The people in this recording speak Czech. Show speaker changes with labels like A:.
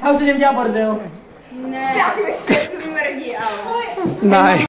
A: A už se jdem dělat bordel.
B: Ne. Já ty myslím, že jsem mrdí, ale.
C: Ne.